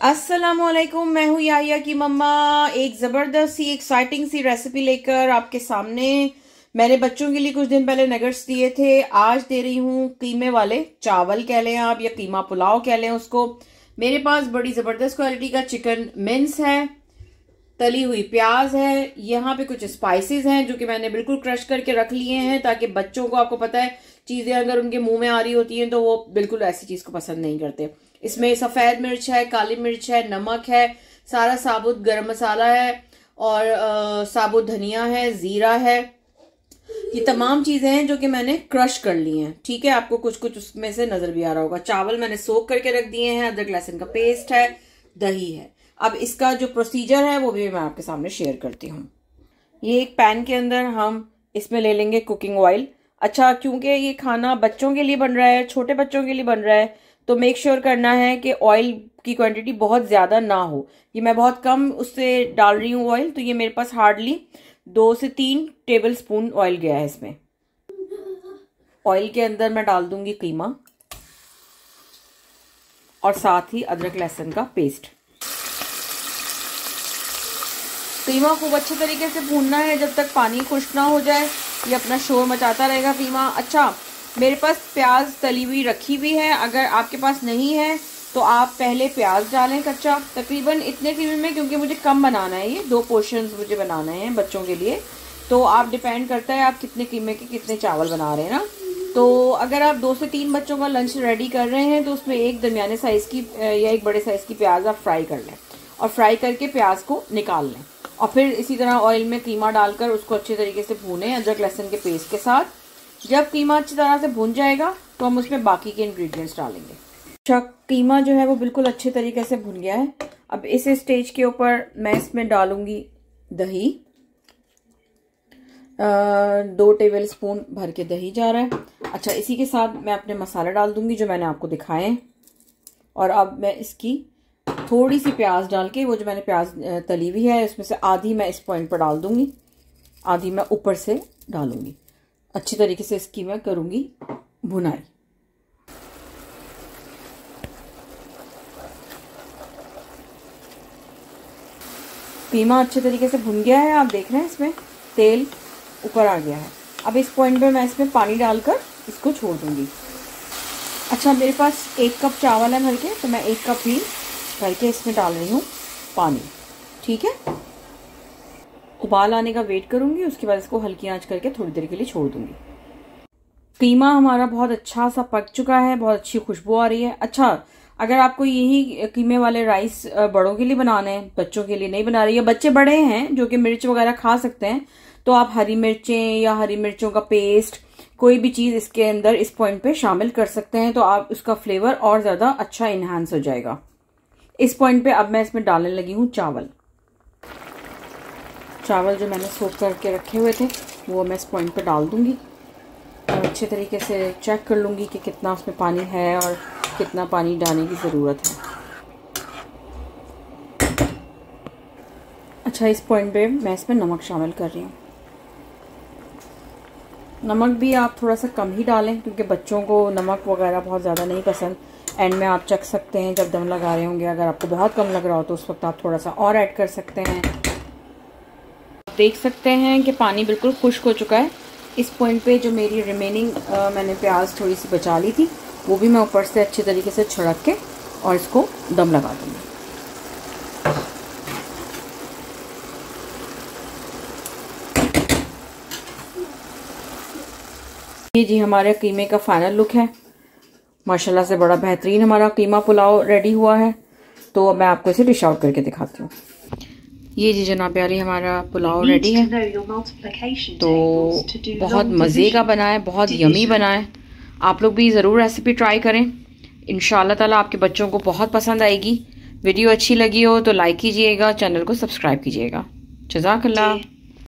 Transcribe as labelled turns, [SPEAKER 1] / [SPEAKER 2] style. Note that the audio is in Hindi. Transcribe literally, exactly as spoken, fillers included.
[SPEAKER 1] अस्सलामुअलैकुम, मैं हूँ याहिया की मम्मा। एक ज़बरदस्त सी एक्साइटिंग सी रेसिपी लेकर आपके सामने। मैंने बच्चों के लिए कुछ दिन पहले नगेट्स दिए थे, आज दे रही हूँ कीमे वाले चावल कह लें आप, या कीमा पुलाव कह लें उसको। मेरे पास बड़ी ज़बरदस्त क्वालिटी का चिकन मिन्स है, तली हुई प्याज है, यहाँ पे कुछ स्पाइसेस हैं जो कि मैंने बिल्कुल क्रश करके रख लिए हैं, ताकि बच्चों को, आपको पता है चीज़ें अगर उनके मुंह में आ रही होती हैं तो वो बिल्कुल ऐसी चीज़ को पसंद नहीं करते। इसमें सफ़ेद मिर्च है, काली मिर्च है, नमक है, सारा साबुत गरम मसाला है और आ, साबुत धनिया है, ज़ीरा है। ये तमाम चीज़ें हैं जो कि मैंने क्रश कर ली हैं। ठीक है, आपको कुछ कुछ उसमें से नज़र भी आ रहा होगा। चावल मैंने सोक करके रख दिए हैं, अदरक लहसुन का पेस्ट है, दही है। अब इसका जो प्रोसीजर है वो भी मैं आपके सामने शेयर करती हूँ। ये एक पैन के अंदर हम इसमें ले लेंगे कुकिंग ऑयल। अच्छा, क्योंकि ये खाना बच्चों के लिए बन रहा है, छोटे बच्चों के लिए बन रहा है, तो मेक श्योर करना है कि ऑयल की क्वांटिटी बहुत ज़्यादा ना हो। ये मैं बहुत कम उससे डाल रही हूँ ऑयल, तो ये मेरे पास हार्डली दो से तीन टेबल स्पून ऑयल गया है इसमें। ऑयल के अंदर मैं डाल दूंगी कीमा और साथ ही अदरक लहसुन का पेस्ट। कीमा खूब अच्छे तरीके से भूनना है जब तक पानी खुश्क ना हो जाए। ये अपना शोर मचाता रहेगा कीमा। अच्छा, मेरे पास प्याज तली हुई रखी हुई है, अगर आपके पास नहीं है तो आप पहले प्याज डालें कच्चा, तकरीबन इतने कीमे में, क्योंकि मुझे कम बनाना है, ये दो पोर्शंस मुझे बनाने हैं बच्चों के लिए। तो आप डिपेंड करता है आप कितने कीमे के कितने चावल बना रहे हैं ना। तो अगर आप दो से तीन बच्चों का लंच रेडी कर रहे हैं तो उसमें एक दरमियाने साइज़ की या एक बड़े साइज़ की प्याज आप फ्राई कर लें और फ्राई करके प्याज को निकाल लें, और फिर इसी तरह ऑयल में कीमा डालकर उसको अच्छे तरीके से भूनें अदरक लहसुन के पेस्ट के साथ। जब कीमा अच्छी तरह से भून जाएगा तो हम उसमें बाकी के इंग्रेडिएंट्स डालेंगे। अच्छा, कीमा जो है वो बिल्कुल अच्छे तरीके से भुन गया है। अब इस स्टेज के ऊपर मैं इसमें डालूंगी दही। दो टेबल स्पून भर के दही जा रहा है। अच्छा, इसी के साथ मैं अपने मसाले डाल दूंगी जो मैंने आपको दिखाए हैं। और अब मैं इसकी थोड़ी सी प्याज डाल के, वो जो मैंने प्याज तली हुई है उसमें से आधी मैं इस पॉइंट पर डाल दूंगी, आधी मैं ऊपर से डालूंगी। अच्छी तरीके से इसकी मैं करूंगी भुनाई। कीमा अच्छे तरीके से भुन गया है, आप देख रहे हैं इसमें तेल ऊपर आ गया है। अब इस पॉइंट पे मैं इसमें पानी डालकर इसको छोड़ दूंगी। अच्छा, मेरे पास एक कप चावल है भर के, तो मैं एक कप ही भर के इसमें डाल रही हूँ पानी। ठीक है, उबाल आने का वेट करूंगी, उसके बाद इसको हल्की आंच करके थोड़ी देर के लिए छोड़ दूंगी। कीमा हमारा बहुत अच्छा सा पक चुका है, बहुत अच्छी खुशबू आ रही है। अच्छा, अगर आपको यही कीमे वाले राइस बड़ों के लिए बनाने हैं, बच्चों के लिए नहीं बना रही है, बच्चे बड़े हैं जो कि मिर्च वगैरह खा सकते हैं, तो आप हरी मिर्चें या हरी मिर्चों का पेस्ट, कोई भी चीज इसके अंदर इस पॉइंट पे शामिल कर सकते हैं, तो आप उसका फ्लेवर और ज्यादा अच्छा इनहांस हो जाएगा। इस पॉइंट पे अब मैं इसमें डालने लगी हूँ चावल। चावल जो मैंने सोक करके रखे हुए थे वो मैं इस पॉइंट पे डाल दूंगी और अच्छे तरीके से चेक कर लूंगी कि कितना उसमें पानी है और कितना पानी डालने की ज़रूरत है। अच्छा, इस पॉइंट पे मैं इसमें नमक शामिल कर रही हूँ। नमक भी आप थोड़ा सा कम ही डालें, क्योंकि बच्चों को नमक वगैरह बहुत ज़्यादा नहीं पसंद। एंड में आप चख सकते हैं जब दम लगा रहे होंगे, अगर आपको बहुत कम लग रहा हो तो उस वक्त आप थोड़ा सा और ऐड कर सकते हैं। देख सकते हैं कि पानी बिल्कुल खुश्क हो चुका है। इस पॉइंट पे जो मेरी रिमेनिंग मैंने प्याज थोड़ी सी बचा ली थी वो भी मैं ऊपर से अच्छे तरीके से छिड़क के और इसको दम लगा दूंगी। ये जी हमारे कीमे का फाइनल लुक है। माशाल्लाह से बड़ा बेहतरीन हमारा कीमा पुलाव रेडी हुआ है। तो अब मैं आपको इसे डिश आउट करके दिखाती हूँ। ये जी जनाब प्यारी, हमारा पुलाव रेडी है। तो बहुत मज़े का बना है, बहुत यमी बना है। आप लोग भी ज़रूर रेसिपी ट्राई करें, इंशाल्लाह ताला आपके बच्चों को बहुत पसंद आएगी। वीडियो अच्छी लगी हो तो लाइक कीजिएगा, चैनल को सब्सक्राइब कीजिएगा। जज़ाकल्लाह।